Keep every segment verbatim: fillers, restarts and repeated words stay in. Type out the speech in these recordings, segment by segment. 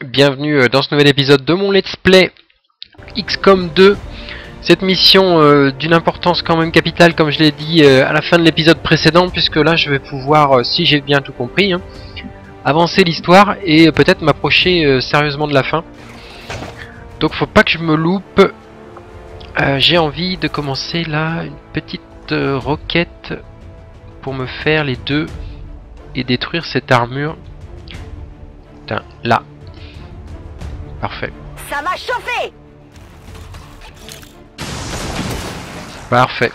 bienvenue dans ce nouvel épisode de mon Let's Play X COM deux. Cette mission euh, d'une importance quand même capitale, comme je l'ai dit euh, à la fin de l'épisode précédent, puisque là je vais pouvoir, euh, si j'ai bien tout compris, hein, avancer l'histoire et euh, peut-être m'approcher euh, sérieusement de la fin. Donc faut pas que je me loupe. Euh, j'ai envie de commencer là une petite euh, roquette pour me faire les deux et détruire cette armure. Putain, là. Parfait. Ça va chauffer. Parfait.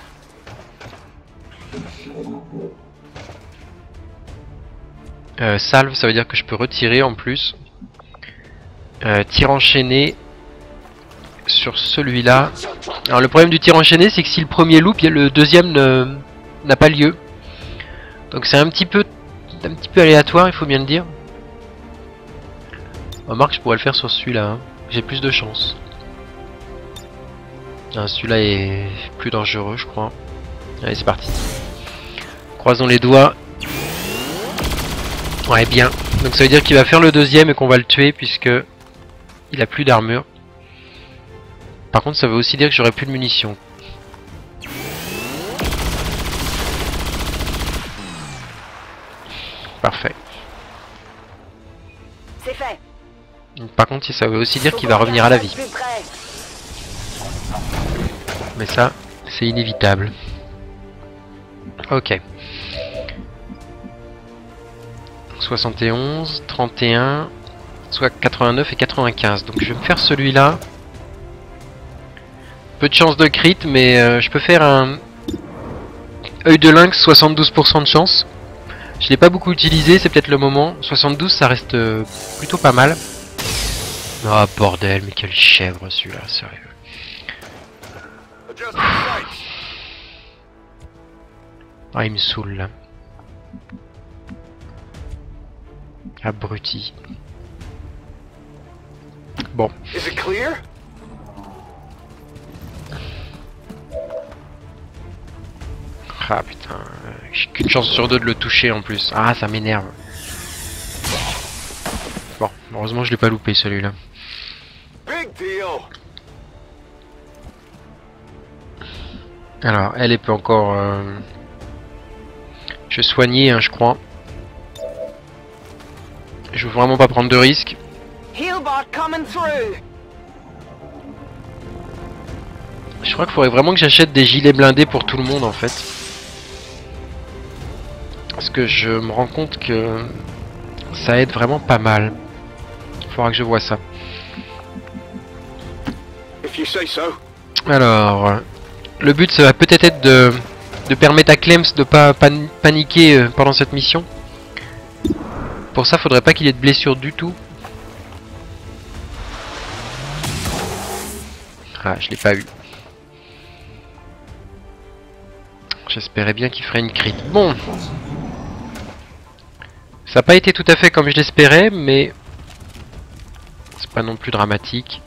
Euh, salve, ça veut dire que je peux retirer en plus. Euh, tir enchaîné sur celui-là. Alors le problème du tir enchaîné, c'est que si le premier loupe, le deuxième n'a pas lieu. Donc c'est un petit peu, un petit peu aléatoire, il faut bien le dire. Remarque, je pourrais le faire sur celui-là. Hein. J'ai plus de chance. Ah, celui-là est plus dangereux, je crois. Allez, c'est parti. Croisons les doigts. Ouais, bien. Donc ça veut dire qu'il va faire le deuxième et qu'on va le tuer puisque il a plus d'armure. Par contre, ça veut aussi dire que j'aurai plus de munitions. Parfait. C'est fait. Par contre, ça veut aussi dire qu'il va revenir à la vie. Mais ça, c'est inévitable. Ok. soixante et onze, trente et un, soit quatre-vingt-neuf et quatre-vingt-quinze. Donc je vais me faire celui-là. Peu de chance de crit, mais euh, je peux faire un œil de lynx, soixante-douze pour cent de chance. Je l'ai pas beaucoup utilisé, c'est peut-être le moment. soixante-douze, ça reste euh, plutôt pas mal. Oh bordel, mais quelle chèvre celui-là, sérieux. Ah, il me saoule là. Abruti. Bon. Ah putain, j'ai qu'une chance sur deux de le toucher en plus. Ah, ça m'énerve. Bon, heureusement je l'ai pas loupé celui-là. Alors, elle, elle peut encore... Euh... Je vais soigner, hein, je crois. Je veux vraiment pas prendre de risques. Je crois qu'il faudrait vraiment que j'achète des gilets blindés pour tout le monde en fait. Parce que je me rends compte que ça aide vraiment pas mal. Il faudra que je vois ça. Alors, le but ça va peut-être être de, de permettre à Clems de pas pan paniquer pendant cette mission. Pour ça, faudrait pas qu'il ait de blessure du tout. Ah, je l'ai pas eu. J'espérais bien qu'il ferait une crit. Bon. Ça n'a pas été tout à fait comme je l'espérais, mais c'est pas non plus dramatique.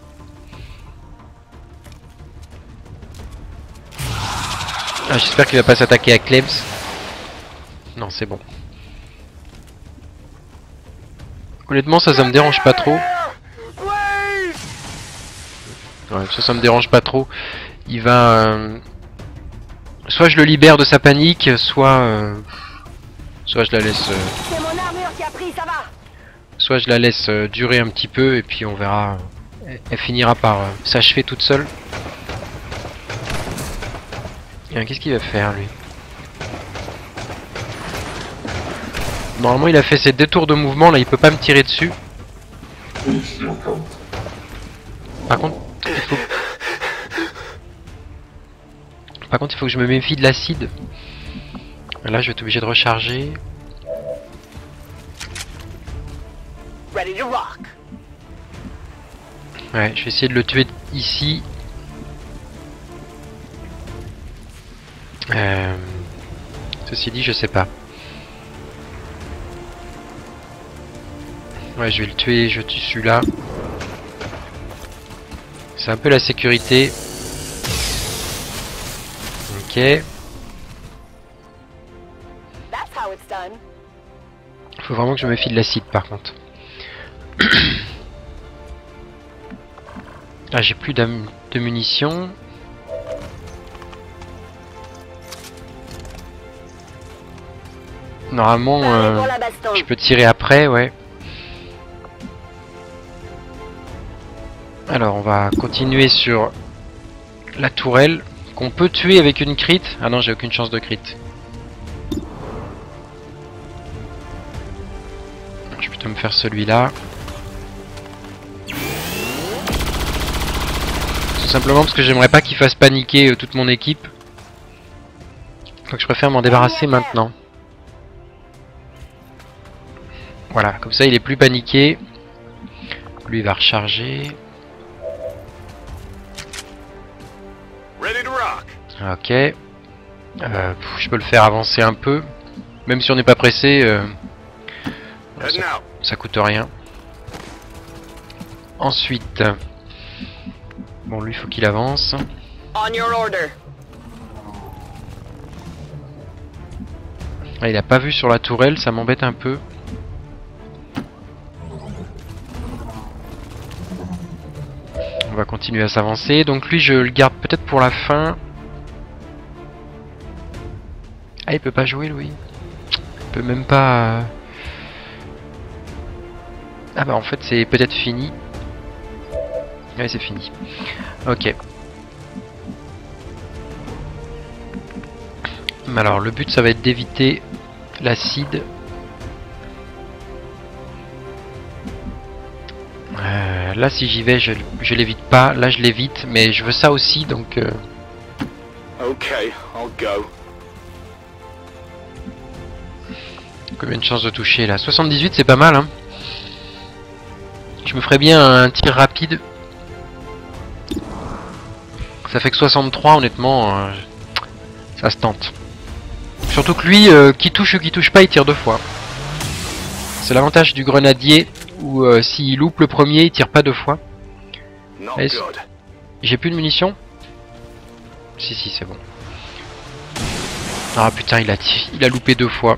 Ah, j'espère qu'il va pas s'attaquer à Clems. Non, c'est bon. Honnêtement, ça, ça me dérange pas trop. Ouais, ça, ça me dérange pas trop. Il va... Euh... Soit je le libère de sa panique, soit... Euh... Soit je la laisse... Euh... C'est mon armure qui a pris, ça va. Soit je la laisse euh, durer un petit peu, et puis on verra... Elle, elle finira par euh, s'achever toute seule. Qu'est-ce qu'il va faire, lui? Normalement, il a fait ses détours de mouvement, là, il peut pas me tirer dessus. Par contre, il faut... Par contre, il faut que je me méfie de l'acide. Là, je vais être obligé de recharger. Ouais, je vais essayer de le tuer ici. Euh... Ceci dit, je sais pas. Ouais, je vais le tuer, je tue celui-là. C'est un peu la sécurité. Ok. Faut vraiment que je me méfie de l'acide par contre. Ah, j'ai plus d'am- de munitions. Normalement, Paré euh, pour la baston. je peux tirer après, ouais. Alors, on va continuer sur la tourelle, qu'on peut tuer avec une crit. Ah non, j'ai aucune chance de crit. Je vais plutôt me faire celui-là. Tout simplement parce que j'aimerais pas qu'il fasse paniquer euh, toute mon équipe. Donc je préfère m'en débarrasser maintenant. Voilà, comme ça il est plus paniqué. Lui il va recharger. Ok. Euh, pff, je peux le faire avancer un peu. Même si on n'est pas pressé. Euh, ça, ça coûte rien. Ensuite. Bon, lui, faut qu'il avance. On your order. Ah, il a pas vu sur la tourelle, ça m'embête un peu. On va continuer à s'avancer. Donc lui, je le garde peut-être pour la fin. Ah, il peut pas jouer, lui. Il peut même pas... Ah bah en fait, c'est peut-être fini. Ouais, c'est fini. Ok. Alors, le but, ça va être d'éviter l'acide. Euh, là, si j'y vais, je, je l'évite pas. Là, je l'évite, mais je veux ça aussi, donc... Euh... Okay, I'll go. Combien de chances de toucher, là? soixante-dix-huit, c'est pas mal, hein. Je me ferais bien un tir rapide. Ça fait que soixante-trois, honnêtement, euh, ça se tente. Surtout que lui, euh, qui touche ou qui touche pas, il tire deux fois. C'est l'avantage du grenadier, où euh, s'il loupe le premier, il tire pas deux fois. J'ai plus de munitions? Si, si, c'est bon. Ah putain, il a, il a loupé deux fois.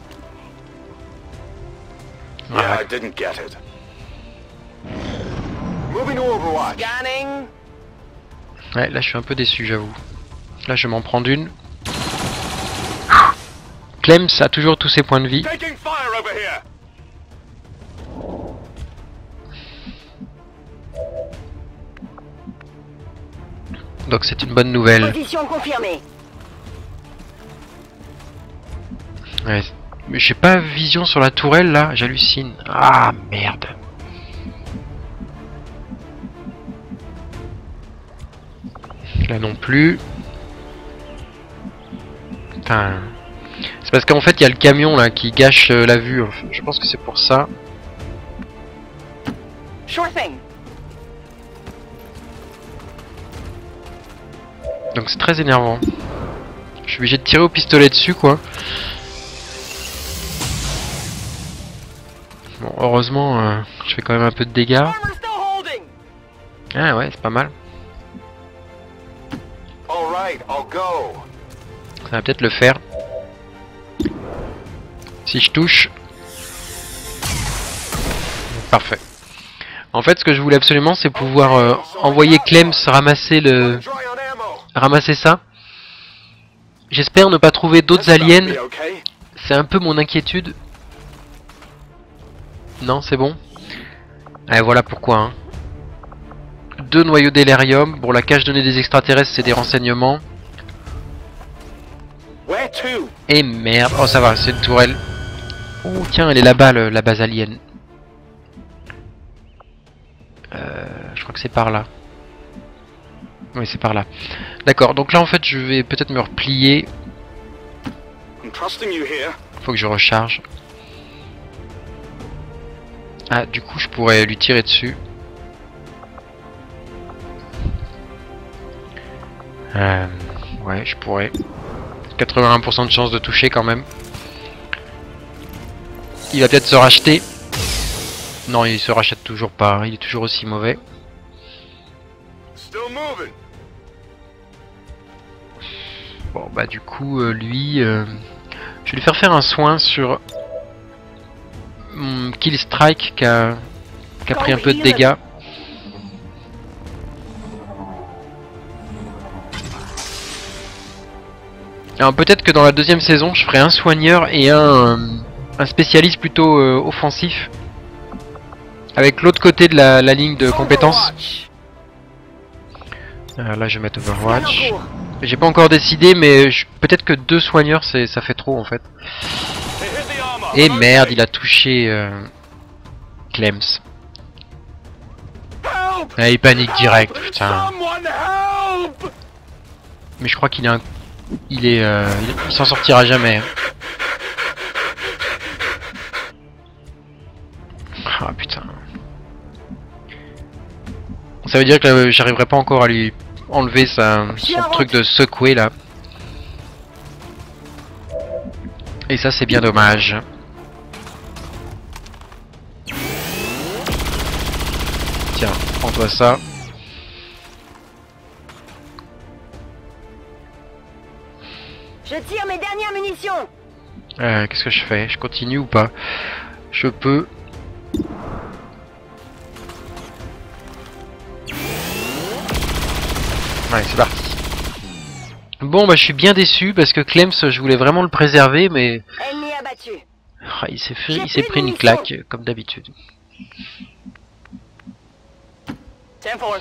Yeah, I didn't get it. Moving to Overwatch. Scanning. Ouais, là je suis un peu déçu, j'avoue. Là je m'en prends d'une. Clems a toujours tous ses points de vie. Taking fire over here. Donc c'est une bonne nouvelle. Position confirmée. Ouais. Mais j'ai pas vision sur la tourelle là, j'hallucine. Ah merde. Là non plus. Putain. C'est parce qu'en fait il y a le camion là qui gâche euh, la vue. Je pense que c'est pour ça. Sure thing. Donc c'est très énervant. Je suis obligé de tirer au pistolet dessus quoi. Bon, heureusement, euh, je fais quand même un peu de dégâts. Armor still holding. Ah ouais, c'est pas mal. All right, I'll go. Ça va peut-être le faire. Si je touche. Parfait. En fait, ce que je voulais absolument, c'est pouvoir euh, envoyer Clems ramasser le, Dry on ammo. ramasser ça. J'espère ne pas trouver d'autres That's about aliens. me, okay? C'est un peu mon inquiétude. Non, c'est bon. Et voilà pourquoi. Hein. Deux noyaux d'hélérium. Bon, la cache donnée des extraterrestres, c'est des renseignements. Where to? Et merde. Oh, ça va, c'est une tourelle. Oh, tiens, elle est là-bas, le- la base alien. Euh, je crois que c'est par là. Oui, c'est par là. D'accord, donc là, en fait, je vais peut-être me replier. I'm trusting you here. Faut que je recharge. Ah, du coup, je pourrais lui tirer dessus. Euh, ouais, je pourrais. quatre-vingt-un pour cent de chance de toucher quand même. Il va peut-être se racheter. Non, il se rachète toujours pas. Il est toujours aussi mauvais. Still moving. Bon, bah du coup, euh, lui... euh, je vais lui faire faire un soin sur... Hum, Kill Strike qui a, qui a pris un peu de dégâts. Alors peut-être que dans la deuxième saison, je ferai un soigneur et un, euh, un spécialiste plutôt euh, offensif. Avec l'autre côté de la, la ligne de compétences. Overwatch. Euh, là je vais mettre Scan en Overwatch. cours. J'ai pas encore décidé mais je- peut-être que deux soigneurs c'est ça fait trop en fait. They hit the armor. Et I'm merde, okay. il a touché euh, Clems. Help! Ah, il panique direct, Help! putain. Someone help! Mais je crois qu'il est un... Il est... euh, il il s'en sortira jamais. hein. Ah putain. Ça veut dire que euh, j'arriverai pas encore à lui enlever sa, son truc de secouer là. Et ça c'est bien dommage. Tiens, prends-toi ça. Je tire mes dernières munitions. Euh, Qu'est-ce que je fais? Je continue ou pas? Je peux... Ouais, c'est parti. Bon, bah je suis bien déçu parce que Clems, je voulais vraiment le préserver, mais Ennemi abattu. ah, il s'est fait, J'ai il s'est plus de pris une munitions. claque comme d'habitude. ten four.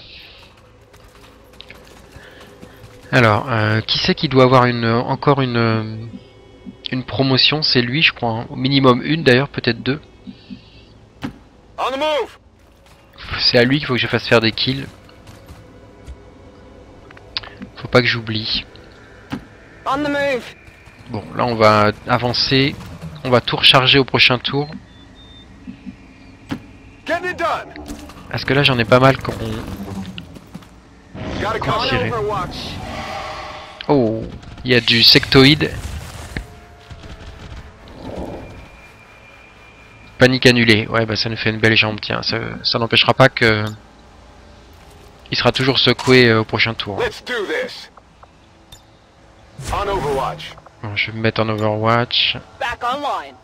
Alors, euh, qui c'est qui doit avoir une encore une euh, une promotion? C'est lui, je crois. hein. Au minimum une, d'ailleurs, peut-être deux. On the move! C'est à lui qu'il faut que je fasse faire des kills. Faut pas que j'oublie. On the move. Bon, là on va avancer. On va tout recharger au prochain tour. Getting it done! Parce que là j'en ai pas mal quand on... Gotta On cover. Tiré. Overwatch. Oh, il y a du sectoïde. Panique annulée. Ouais, bah ça nous fait une belle jambe, tiens. Ça, ça n'empêchera pas que... Il sera toujours secoué euh, au prochain tour. Let's do this. On Overwatch. Bon, je vais me mettre en Overwatch. Back online.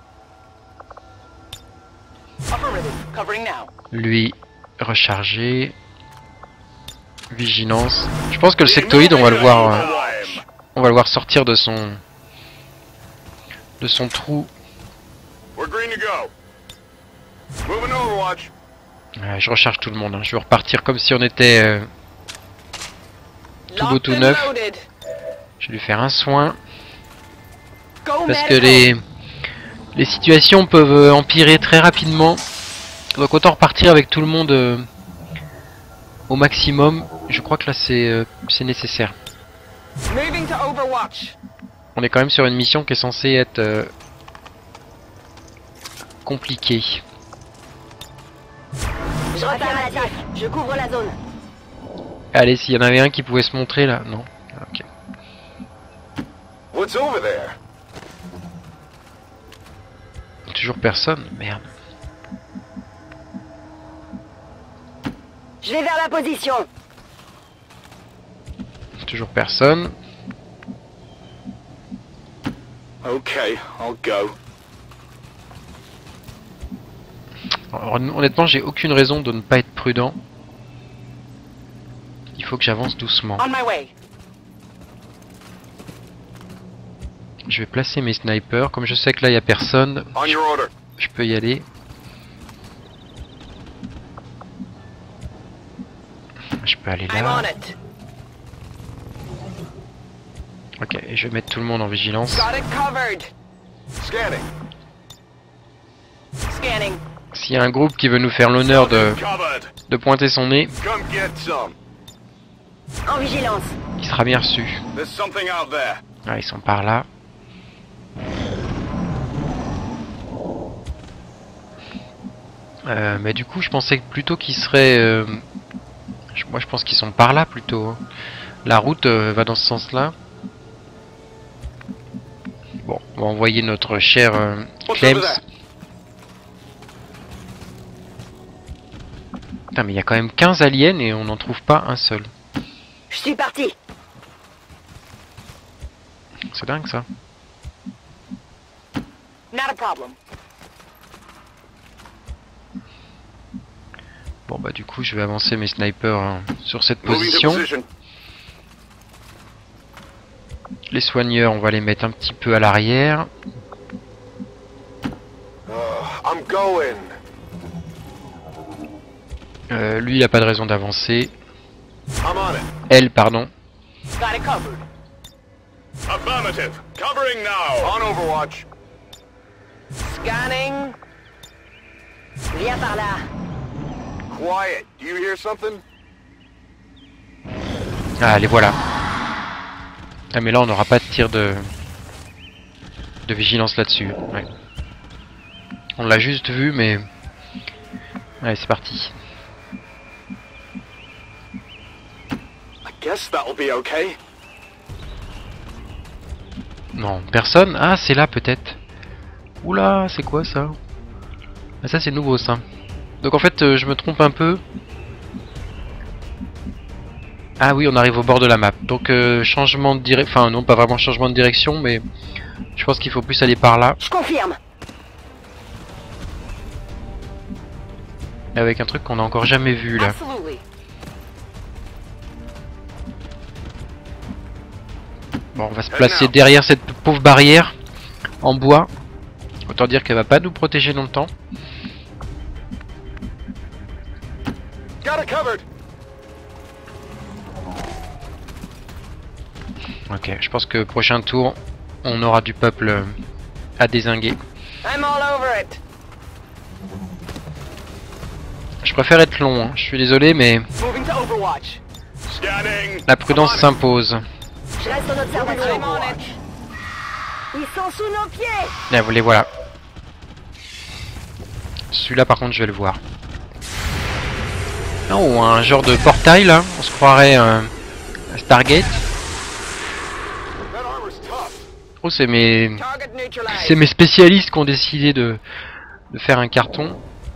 Affirmative. Covering now. Lui, recharger. Vigilance. Je pense que le sectoïde, on va le voir... euh, on va le voir sortir de son... De son trou. We're green to go. Moving Overwatch. Ouais, je recharge tout le monde. hein. Je vais repartir comme si on était... euh, Tout beau, Locked tout and neuf. loaded. Je vais lui faire un soin. Go Parce que medical. les... Les situations peuvent euh, empirer très rapidement. Donc autant repartir avec tout le monde euh, au maximum. Je crois que là c'est euh, c'est nécessaire. Moving to Overwatch. On est quand même sur une mission qui est censée être euh, compliquée. Je repars à l'attaque. Je couvre la zone. Allez, s'il y en avait un qui pouvait se montrer là. Non. Ah, ok. What's over there? Toujours personne. Merde. Je vais vers la position. Toujours personne. Okay, I'll go. Alors, honnêtement, j'ai aucune raison de ne pas être prudent. Il faut que j'avance doucement. On my way. Je vais placer mes snipers. Comme je sais que là il n'y a personne, On your order. je peux y aller. Je peux aller I'm là. on it. Ok, et je vais mettre tout le monde en vigilance. Got it covered. Scanning. Scanning. S'il y a un groupe qui veut nous faire l'honneur de, Covered. de pointer son nez, Come get some. En vigilance. il sera bien reçu. There's something out there. Ah, ils sont par là. Euh, mais du coup, je pensais plutôt qu'ils seraient... euh, je- moi, je pense qu'ils sont par là plutôt. hein. La route euh, va dans ce sens-là. Bon, on va envoyer notre cher euh, What's Clems. over there? Putain, mais il y a quand même quinze aliens et on n'en trouve pas un seul. Je suis parti. C'est dingue ça. Not a problem. Bon bah du coup je vais avancer mes snipers hein, sur cette Moving to position. position. Les soigneurs, on va les mettre un petit peu à l'arrière. Uh, I'm going. Euh, lui, il a pas de raison d'avancer. I'm on it. Elle, pardon. Got it covered. Affirmative. Covering now. On Overwatch. Scanning. Viens par là. Quiet. Do you hear something? Ah, les voilà. Ah, mais là, on n'aura pas de tir de... de vigilance là-dessus. Ouais. On l'a juste vu, mais... Allez, c'est parti. I guess that'll be okay. Non, personne. Ah, c'est là, peut-être. Oula, c'est quoi, ça? Ah, ça, c'est nouveau, ça. Donc, en fait, euh, je me trompe un peu. Ah oui, on arrive au bord de la map. Donc, euh, changement de direction... Enfin, non, pas vraiment changement de direction, mais... Je pense qu'il faut plus aller par là. Je confirme. Avec un truc qu'on a encore jamais vu, là. Absolutely. Bon, on va se placer derrière cette pauvre barrière en bois. Autant dire qu'elle va pas nous protéger longtemps. Got it covered. Ok, je pense que prochain tour, on aura du peuple euh, à dézinguer. I'm all over it. Je préfère être long, hein. Je suis désolé, mais Moving to Overwatch. Scanning. la prudence s'impose. Je reste en observation. I'm on it. Ils sont sous nos pieds. Là, vous les voilà. Celui-là, par contre, je vais le voir. Oh, un genre de portail, là. On se croirait euh, à Stargate. That armor's tough. Oh, c'est mes... Target neutralized. C'est mes spécialistes qui ont décidé de, de faire un carton.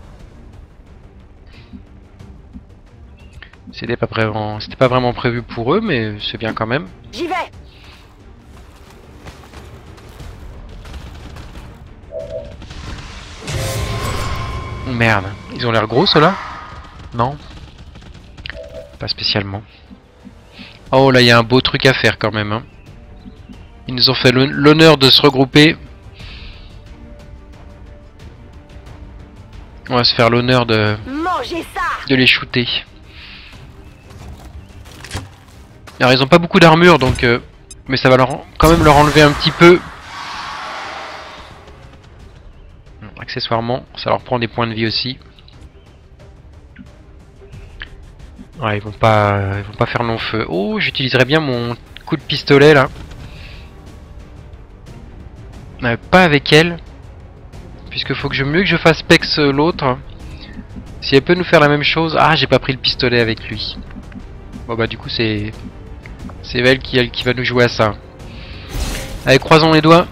C'était pas vraiment, c'était pas vraiment prévu pour eux, mais c'est bien quand même. J'y vais. Merde, ils ont l'air gros ceux-là? Non? Pas spécialement. Oh là, il y a un beau truc à faire quand même. Hein. Ils nous ont fait l'honneur de se regrouper. On va se faire l'honneur de, Mangez ça. de les shooter. Alors ils ont pas beaucoup d'armure donc euh, mais ça va leur quand même leur enlever un petit peu. Accessoirement, ça leur prend des points de vie aussi. Ouais, ils vont pas ils vont pas faire long feu. Oh, j'utiliserai bien mon coup de pistolet là. Euh, pas avec elle. Puisque faut que je mieux que je fasse pex l'autre. Si elle peut nous faire la même chose. Ah, j'ai pas pris le pistolet avec lui. Bon bah du coup c'est c'est elle qui, qui va nous jouer à ça. Allez, croisons les doigts.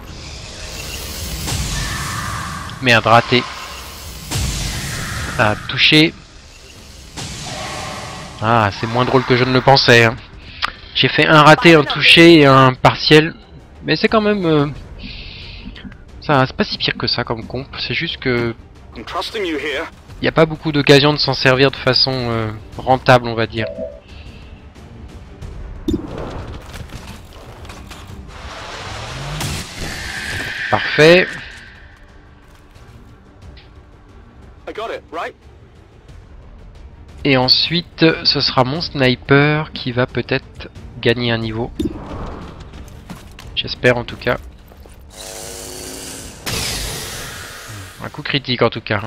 Merde, raté. Ah, touché. Ah, c'est moins drôle que je ne le pensais. Hein. J'ai fait un raté, un touché et un partiel. Mais c'est quand même... Euh, ça, c'est pas si pire que ça comme comp. C'est juste que... I'm trusting you here. Il n'y a pas beaucoup d'occasions de s'en servir de façon euh, rentable, on va dire. Parfait. I got it, right? Et ensuite, ce sera mon sniper qui va peut-être gagner un niveau. J'espère en tout cas. Un coup critique en tout cas. Hein.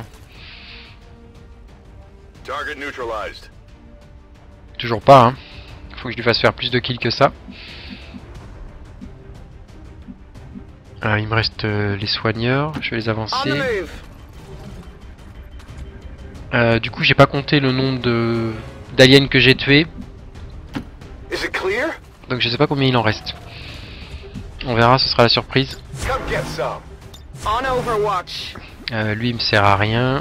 Target neutralized. Toujours pas, hein. Faut que je lui fasse faire plus de kills que ça. Euh, il me reste euh, les soigneurs, je vais les avancer. Euh, du coup, j'ai pas compté le nombre de d'aliens que j'ai tués. Is it clear? Donc je sais pas combien il en reste. On verra, ce sera la surprise. Come get some. On Overwatch. Euh, lui, il me sert à rien.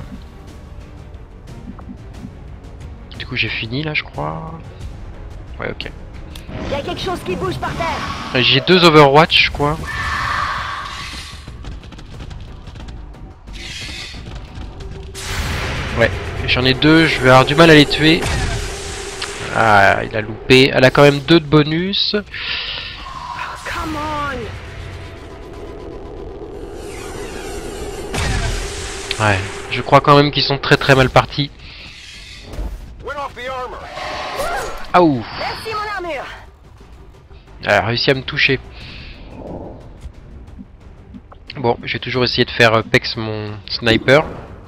Du coup, j'ai fini là, je crois. Ouais, ok. Il y a quelque chose qui bouge par terre. J'ai deux Overwatch, je crois. Ouais, j'en ai deux, je vais avoir du mal à les tuer. Ah, il a loupé. Elle a quand même deux de bonus. Come Come on. Ouais, je crois quand même qu'ils sont très très mal partis. Went off the armor. Ah ouh. Merci mon armure. Elle a réussi à me toucher. Bon, je vais toujours essayer de faire euh, pex mon sniper.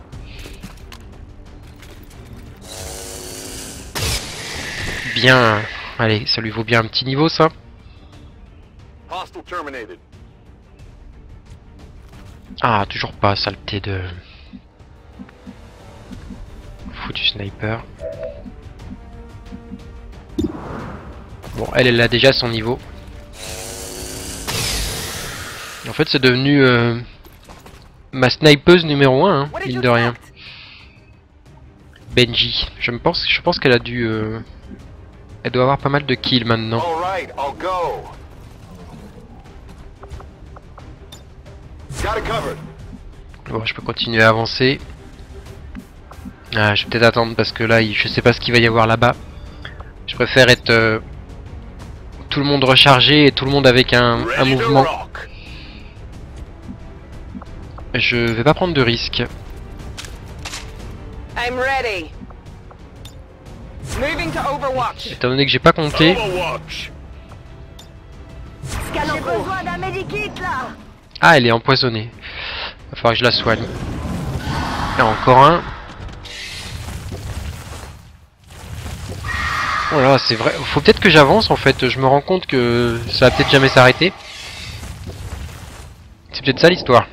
Bien. Allez, ça lui vaut bien un petit niveau ça. Hostile terminated. Ah, toujours pas, saleté de... Foutu sniper. Bon, elle, elle a déjà son niveau. En fait, c'est devenu euh, ma snipeuse numéro un, hein, mine de rien. Benji. Je me pense, je pense qu'elle a dû... Euh, elle doit avoir pas mal de kills maintenant. All right, I'll go. Got it covered. Bon, je peux continuer à avancer. Ah, je vais peut-être attendre parce que là, il- je sais pas ce qu'il va y avoir là-bas. Je préfère être euh, tout le monde rechargé et tout le monde avec un, un Ready to mouvement. rock. Je vais pas prendre de risques. I'm ready. Moving to Overwatch. Étant donné que j'ai pas compté. Overwatch. Scan en cours. Besoin d'un medikit là. Ah, elle est empoisonnée. Va falloir que je la soigne. Et encore un. Oh là, c'est vrai. Faut peut-être que j'avance en fait. Je me rends compte que ça va peut-être jamais s'arrêter. C'est peut-être ça l'histoire.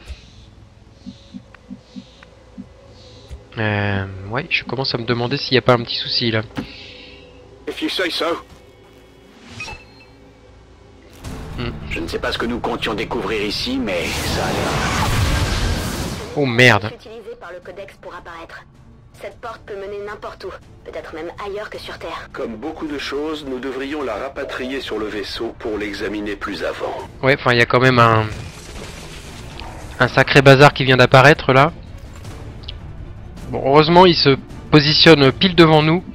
Euh, ouais, je commence à me demander s'il n'y a pas un petit souci là. If you say so. Je ne sais pas ce que nous comptions découvrir ici, mais ça a l'air... Oh merde. Utilisé par le codex pour apparaître. Cette porte peut mener n'importe où, peut-être même ailleurs que sur Terre. Comme beaucoup de choses, nous devrions la rapatrier sur le vaisseau pour l'examiner plus avant. Ouais, enfin il y a quand même un... Un sacré bazar qui vient d'apparaître là. Bon, heureusement il se positionne pile devant nous.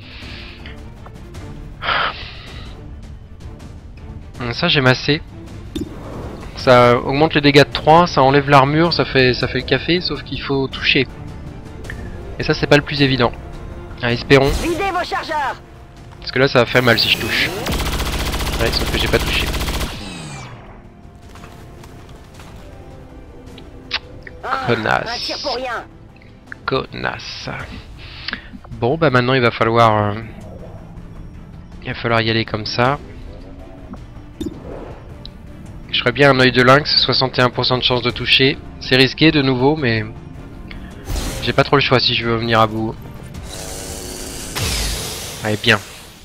Ça j'ai massé. Ça augmente les dégâts de trois, ça enlève l'armure, ça fait ça fait le café, sauf qu'il faut toucher. Et ça c'est pas le plus évident. Ah, espérons. Videz vos chargeurs. Parce que là ça va faire mal si je touche. Ouais, sauf que j'ai pas touché. Ah, Connasse. un tir pour rien. Connasse. Bon bah maintenant il va falloir... euh, Il va falloir y aller comme ça. Je ferais bien un œil de lynx, soixante et un pour cent de chance de toucher. C'est risqué de nouveau, mais j'ai pas trop le choix si je veux venir à bout. Allez, bien.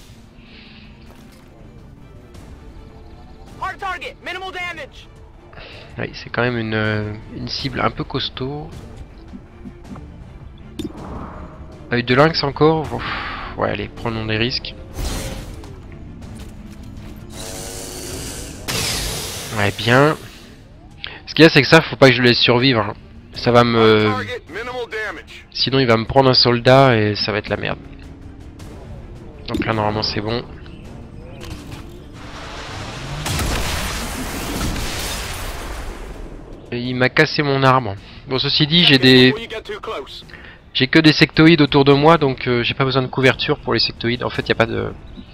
Hard target, minimal damage. Oui, c'est quand même une, euh, une cible un peu costaud. Œil de lynx encore. Ouf. Ouais, allez, prenons des risques. Ouais, bien. Ce qu'il y a, c'est que ça, faut pas que je le laisse survivre. Hein. Ça va me... Target, minimal damage. Sinon, il va me prendre un soldat et ça va être la merde. Donc là, normalement, c'est bon. Et il m'a cassé mon arme. Bon, ceci dit, j'ai des... Before you get too close. J'ai que des sectoïdes autour de moi, donc euh, j'ai pas besoin de couverture pour les sectoïdes. En fait, il y a pas de...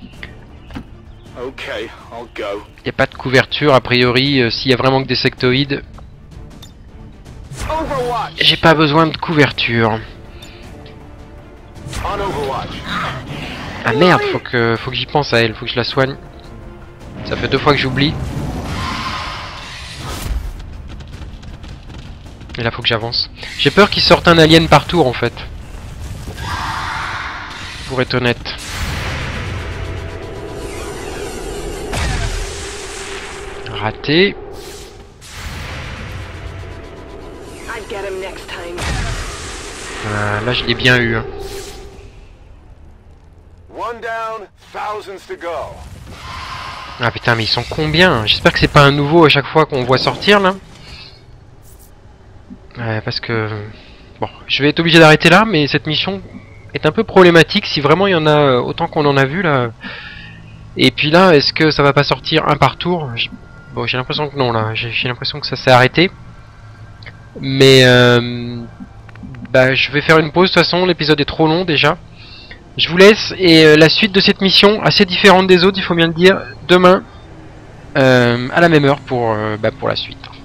Okay, I'll go. Y a pas de couverture, a priori, euh, s'il y a vraiment que des sectoïdes, Overwatch. j'ai pas besoin de couverture. On Overwatch. Ah merde, faut que, faut que j'y pense à elle, faut que je la soigne. Ça fait deux fois que j'oublie. Et là, faut que j'avance. J'ai peur qu'il sorte un alien par tour, en fait. Pour être honnête. Raté. I'll get him next time. Euh, là, je l'ai bien eu. Hein. One down, thousands to go. Ah putain, mais ils sont combien? J'espère que c'est pas un nouveau à chaque fois qu'on voit sortir, là. Ouais, parce que... Bon, je vais être obligé d'arrêter là, mais cette mission est un peu problématique si vraiment il y en a autant qu'on en a vu, là. Et puis là, est-ce que ça va pas sortir un par tour? Bon, j'ai l'impression que non, là. J'ai l'impression que ça s'est arrêté. Mais... Euh, bah, je vais faire une pause, de toute façon. L'épisode est trop long, déjà. Je vous laisse. Et euh, la suite de cette mission, assez différente des autres, il faut bien le dire. Demain, euh, à la même heure, pour, euh, bah, pour la suite.